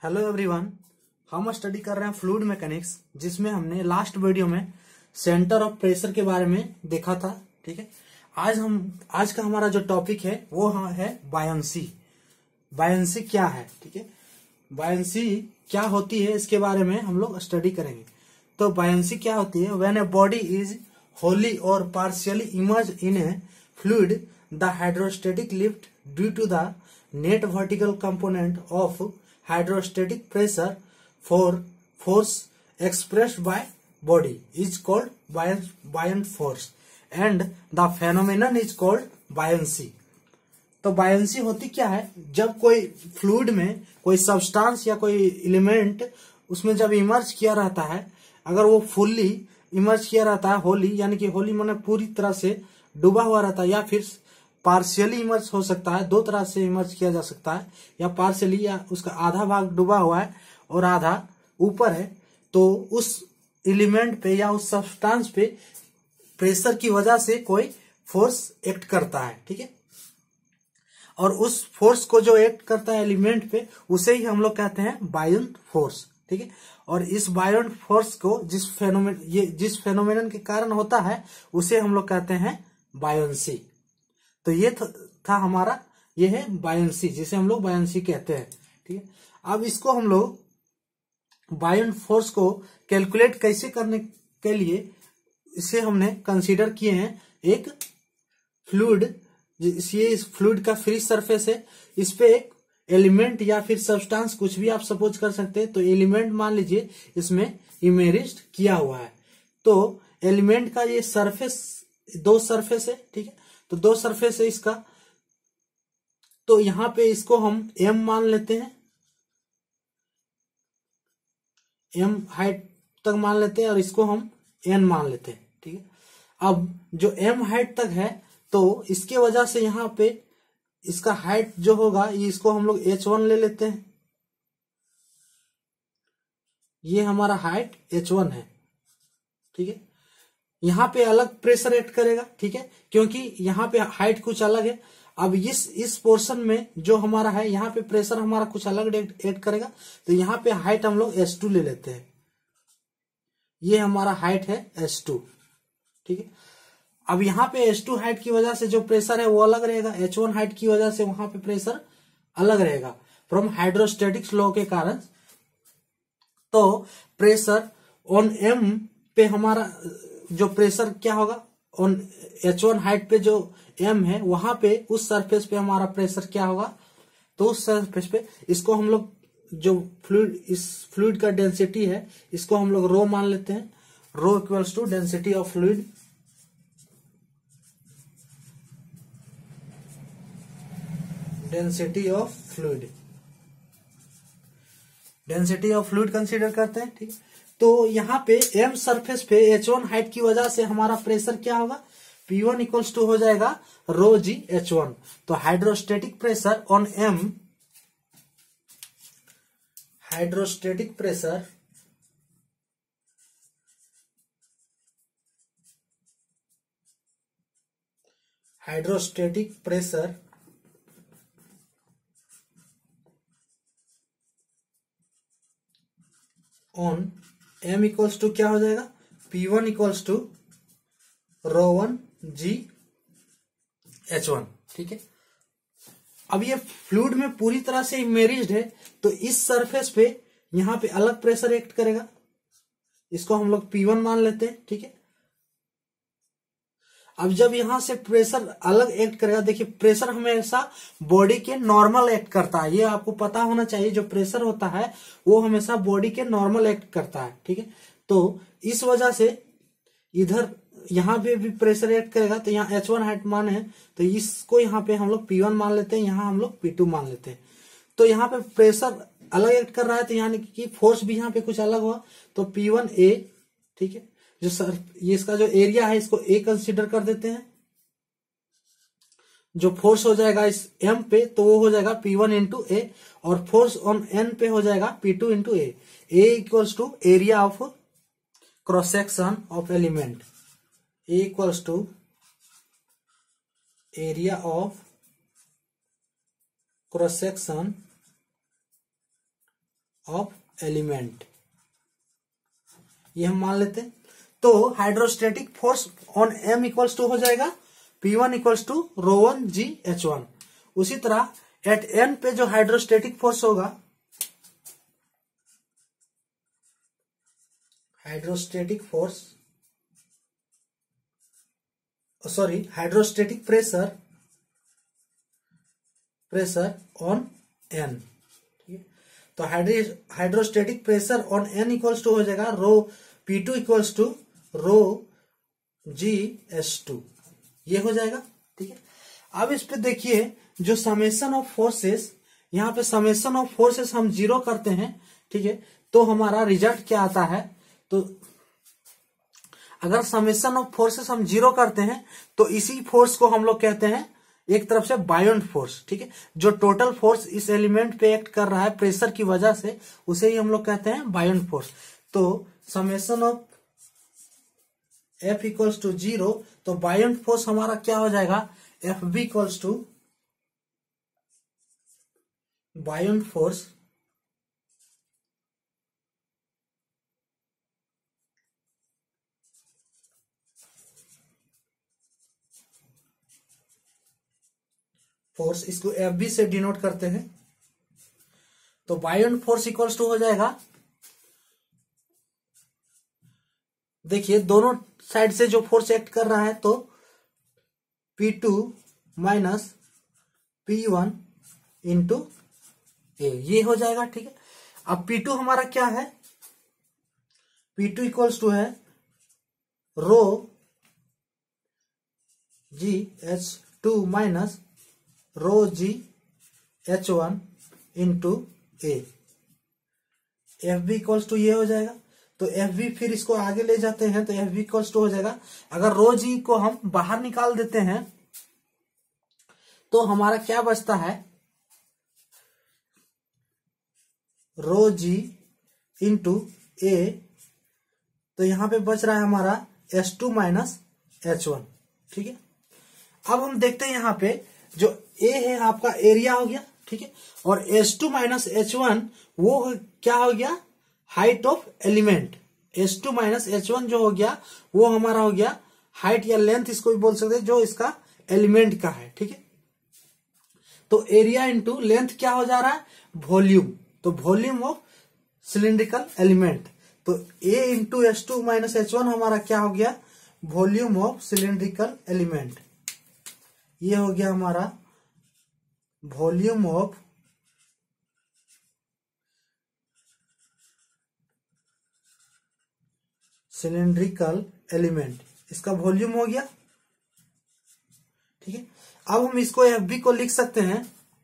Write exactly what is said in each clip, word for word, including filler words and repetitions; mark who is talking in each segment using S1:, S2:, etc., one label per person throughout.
S1: Hello everyone, हम study कर रहे हैं फ्लूइड मैकेनिक्स, जिसमें हमने लास्ट वीडियो में सेंटर ऑफ प्रेशर के बारे में देखा था। ठीक है, आज हम आज का हमारा जो टॉपिक है वो है बायंसी। बायंसी क्या है? ठीक है, बायंसी क्या होती है इसके बारे में हम लोग स्टडी करेंगे। तो बायंसी क्या होती है? When a body is wholly और partially immerse in a fluid, the hydrostatic lift due to the net vertical component of hydrostatic pressure for force expressed by body is called buoyant, buoyant force and the phenomenon is called buoyancy। तो buoyancy होती क्या है? जब कोई fluid में कोई substance या कोई एलिमेंट उसमें जब इमर्ज किया रहता है, अगर वो फुल्ली इमर्ज किया रहता है, होली यानी कि होली माने पूरी तरह से डूबा हुआ रहता है, या फिर पार्शियली इमर्ज हो सकता है, दो तरह से इमर्ज किया जा सकता है, या पार्शियली या उसका आधा भाग डूबा हुआ है और आधा ऊपर है, तो उस एलिमेंट पे या उस सब्सटेंस पे प्रेशर की वजह से कोई फोर्स एक्ट करता है। ठीक है, और उस फोर्स को जो एक्ट करता है एलिमेंट पे, उसे ही हम लोग कहते हैं बायंट फोर्स। ठीक है, और इस बायंट फोर्स को जिस फेनोमेन ये जिस फेनोमेनन के कारण होता है उसे हम लोग कहते हैं बायंसी। तो ये था हमारा, ये है बायंसी, जिसे हम लोग बायंसी कहते हैं। ठीक है, अब इसको हम लोग बायंट फोर्स को कैलकुलेट कैसे करने के लिए इसे हमने कंसीडर किए हैं एक फ्लूइड। ये इस फ्लूइड का फ्री सरफेस है, इस पे एक एलिमेंट या फिर सब्सटेंस कुछ भी आप सपोज कर सकते हैं। तो एलिमेंट मान लीजिए इसमें इमेरिज्ड किया हुआ है, तो एलिमेंट का ये सरफेस, दो सरफेस है। ठीक है, तो दो सरफेस है इसका, तो यहां पे इसको हम m मान लेते हैं, m हाइट तक मान लेते हैं, और इसको हम n मान लेते हैं। ठीक है, अब जो m हाइट तक है, तो इसके वजह से यहां पे इसका हाइट जो होगा, ये इसको हम लोग एच वन ले लेते हैं। ये हमारा हाइट एच वन है। ठीक है, यहां पे अलग प्रेशर एक्ट करेगा। ठीक है, क्योंकि यहां पे हाइट कुछ अलग है। अब इस इस पोर्शन में जो हमारा है, यहाँ पे प्रेशर हमारा कुछ अलग एक्ट करेगा, तो यहाँ पे हाइट हम लोग एच टू ले लेते हैं। ये हमारा हाइट है एच टू। ठीक है, अब यहाँ पे एच टू हाइट की वजह से जो प्रेशर है वो अलग रहेगा, एच वन हाइट की वजह से वहां पे प्रेशर अलग रहेगा फ्रॉम हाइड्रोस्टेटिक्स लॉ के कारण। तो प्रेशर ऑन एम पे हमारा जो प्रेशर क्या होगा, ऑन एच वन हाइट पे जो m है, वहां पे उस सरफेस पे हमारा प्रेशर क्या होगा, तो उस सरफेस पे इसको हम लोग जो फ्लूइड, इस फ्लूइड का डेंसिटी है, इसको हम लोग रो मान लेते हैं। Rho equals to density of fluid. Density of fluid density of fluid consider करते हैं। ठीक, तो यहाँ पे m सरफेस पे एच वन हाइट की वजह से हमारा प्रेशर क्या होगा, P वन इक्वल्स टू हो जाएगा रो जी एच वन। तो hydrostatic pressure on m, hydrostatic pressure hydrostatic pressure on m equals to क्या हो जाएगा, P one equals to rho one G H one. ठीक है, अब ये फ्लूइड में पूरी तरह से इमेरिज्ड है, तो इस सरफेस पे यहां पे अलग प्रेशर एक्ट करेगा, इसको हम लोग P वन मान लेते हैं। ठीक है, अब जब यहां से प्रेशर अलग एक्ट करेगा, देखिए प्रेशर हमेशा बॉडी के नॉर्मल एक्ट करता है, ये आपको पता होना चाहिए। जो प्रेशर होता है वो हमेशा बॉडी के नॉर्मल एक्ट करता है। ठीक है, तो इस वजह से इधर यहाँ पे भी प्रेशर एक्ट करेगा, तो यहाँ एच वन हाइट मान है, तो इसको यहाँ पे हम लोग P वन मान लेते हैं, यहाँ हम लोग P टू मान लेते हैं। तो यहाँ पे प्रेशर अलग एक्ट कर रहा है, तो यानी कि फोर्स भी यहाँ पे कुछ अलग हुआ, तो P वन A। ठीक है, जो सर ये इसका जो एरिया है इसको A कंसीडर कर देते हैं। जो फोर्स हो जाएगा इस M पे, तो वो हो जाएगा P वन इंटू ए, और फोर्स ऑन N पे हो जाएगा P two into A. A equals to area of cross section of element, A equals to area of cross section of element, ये हम मान लेते हैं। तो hydrostatic force on M equals to हो जाएगा P one equals to rho one G H one. उसी तरह एट एन पे जो हाइड्रोस्टेटिक फोर्स होगा, hydrostatic force sorry hydrostatic pressure pressure on N, ठीक है। तो hydrostatic pressure on N equals to हो जाएगा rho P two equals to rho G S two, ये हो जाएगा, ठीक है। अब इस पे देखिए जो समेशन ऑफ फोर्सेस, यहाँ पे समेशन ऑफ फोर्सेस हम जीरो करते हैं, ठीक है। तो हमारा रिजल्ट क्या आता है, तो अगर समेशन ऑफ फोर्सेस हम जीरो करते हैं तो इसी फोर्स को हम लोग कहते हैं एक तरफ से बायोंड फोर्स, ठीक है। जो टोटल फोर्स इस एलिमेंट पे एक्ट कर रहा है प्रेशर की वजह से, उसे ही हम लोग कहते हैं बायोंड फोर्स। तो summation of F equals to zero, तो बायोंड फोर्स हमारा क्या हो जाएगा, F B equals to buoyant force force, इसको एफ बी से डिनोट करते हैं। तो बायोंड फोर्स इक्वल्स टू हो जाएगा, देखिए दोनों साइड से जो फोर्स एक्ट कर रहा है, तो P two minus P one into A, ये हो जाएगा, ठीक है। अब पी टू हमारा क्या है, पी टू इक्वल्स टू है rho G H two minus rho G H one into A, F B equals to ये हो जाएगा। तो एफ बी फिर इसको आगे ले जाते हैं तो एफ बी इक्वल्स टू हो जाएगा, अगर रो जी को हम बाहर निकाल देते हैं तो हमारा क्या बचता है, रो जी इंटू ए, तो यहां पे बच रहा है हमारा S two minus H one, ठीक है। अब हम देखते हैं यहां पे जो ए है आपका एरिया हो गया, ठीक है, और S two minus H one वो क्या हो गया, height of element. S two minus H one जो हो गया वो हमारा हो गया हाइट या लेंथ, इसको भी बोल सकते हैं, जो इसका एलिमेंट का है, ठीक है। तो एरिया इंटू लेंथ क्या हो जा रहा है, वॉल्यूम, तो वॉल्यूम ऑफ सिलिंड्रिकल एलिमेंट। तो A into S two minus H one हमारा क्या हो गया, वॉल्यूम ऑफ सिलिंड्रिकल एलिमेंट, ये हो गया हमारा वॉल्यूम ऑफ सिलिंड्रिकल एलिमेंट, इसका वॉल्यूम हो गया, ठीक है। अब हम इसको एफ बी को लिख सकते हैं,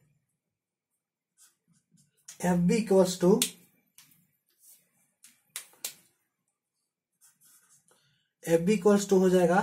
S1: F B equals to F B equals to हो जाएगा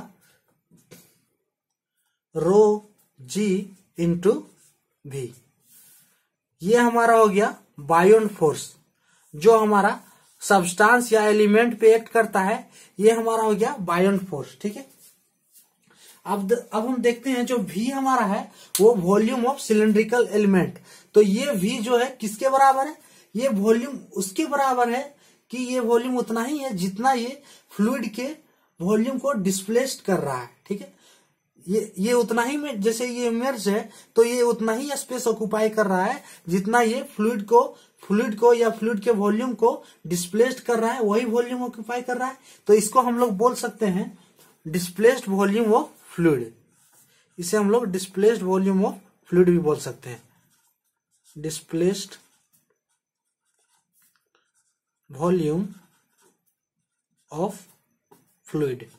S1: रो जी इंटू भी, ये हमारा हो गया बायोंड फोर्स, जो हमारा सब्सटेंस या एलिमेंट पे एक्ट करता है, ये हमारा हो गया बायोंड फोर्स, ठीक है। अब अब हम देखते हैं जो V हमारा है वो वॉल्यूम ऑफ सिलिंड्रिकल एलिमेंट। तो ये V जो है किसके बराबर है, ये वॉल्यूम उसके बराबर है कि ये वॉल्यूम उतना ही है जितना ये फ्लूइड के वॉल्यूम को डिस्प्लेस्ड कर रहा है, ठीक है। ये ये उतना ही में, जैसे ये इमर्ज है तो ये उतना ही स्पेस ऑक्युपाई कर रहा है जितना ये फ्लूइड को फ्लूइड को या फ्लूइड के वॉल्यूम को डिस्प्लेस्ड कर रहा है, वही वॉल्यूम ऑक्युपाई कर रहा है। तो इसको हम लोग बोल सकते हैं डिस्प्लेस्ड वॉल्यूम ऑफ फ्लूइड, इसे हम लोग डिस्प्लेस्ड वॉल्यूम ऑफ फ्लूइड भी बोल सकते हैं, डिस्प्लेस्ड वॉल्यूम ऑफ फ्लूइड,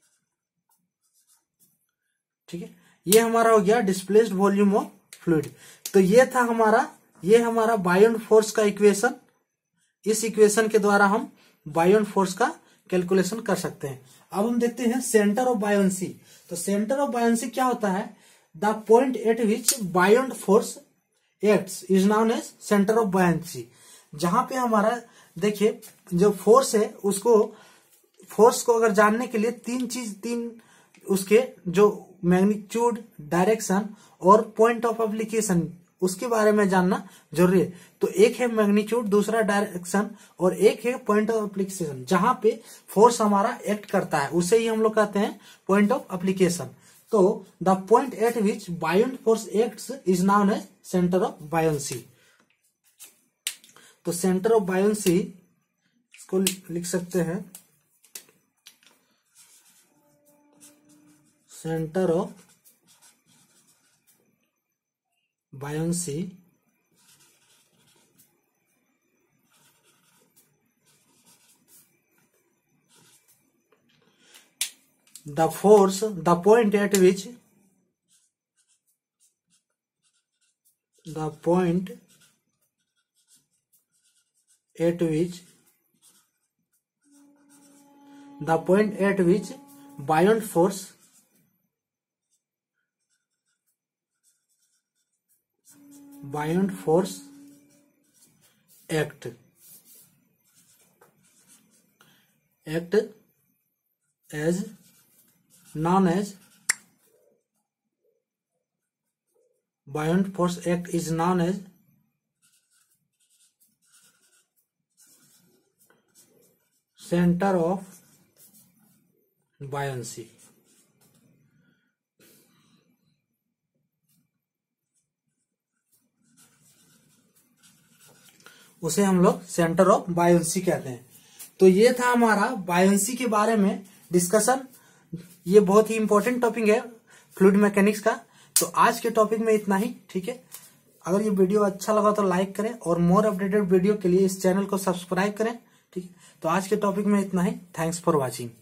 S1: ठीक है। ये हमारा हो गया डिस्प्लेस्ड वॉल्यूम ऑफ फ्लूइड। तो ये था हमारा ये हमारा बायोंड फोर्स का इक्वेशन। इस इक्वेशन के द्वारा हम बायोंड फोर्स का कैलकुलेशन कर सकते हैं। अब हम देखते हैं सेंटर ऑफ बायोंसी। तो सेंटर ऑफ बायोंसी क्या होता है, the point at which buoyant force acts is known as centre of buoyancy. जहां पे हमारा देखिए जो फोर्स है उसको फोर्स को अगर जानने के लिए तीन चीज तीन उसके जो मैग्नीट्यूड, डायरेक्शन और पॉइंट ऑफ एप्लीकेशन उसके बारे में जानना जरूरी है। तो एक है मैग्नीट्यूड, दूसरा डायरेक्शन, और एक है पॉइंट ऑफ एप्लीकेशन। जहां पे फोर्स हमारा एक्ट करता है उसे ही हम लोग कहते हैं पॉइंट ऑफ एप्लीकेशन। तो the point at which buoyant force acts is known as centre of buoyancy. तो सेंटर ऑफ बायोंसी इसको लिख सकते हैं centre of buoyancy the force, the point at which the point at which the point at which buoyant force buoyant force act act as known as buoyant force act is known as center of buoyancy। उसे हम लोग centre of buoyancy कहते हैं। तो ये था हमारा buoyancy के बारे में डिस्कशन। ये बहुत ही इंपॉर्टेंट टॉपिक है फ्लूइड मैकेनिक्स का। तो आज के टॉपिक में इतना ही, ठीक है। अगर ये वीडियो अच्छा लगा तो लाइक करें और मोर अपडेटेड वीडियो के लिए इस चैनल को सब्सक्राइब करें, ठीक है। तो आज के टॉपिक में इतना ही। Thanks for watching.